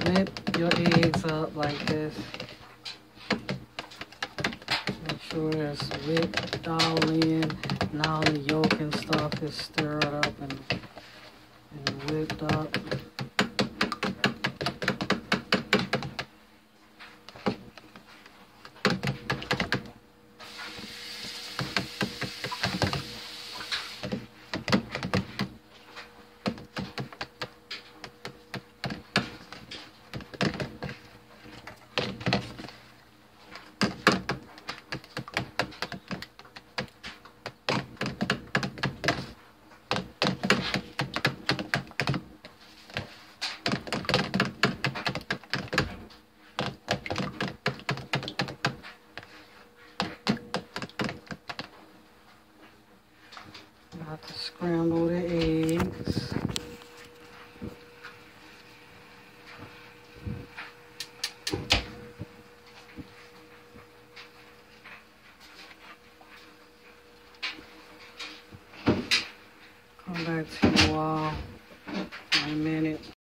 Whip your eggs up like this. Make sure it's whipped all in and all the yolk and stuff is stirred up and whipped up. Got to scramble the eggs. Come back to you all in a minute.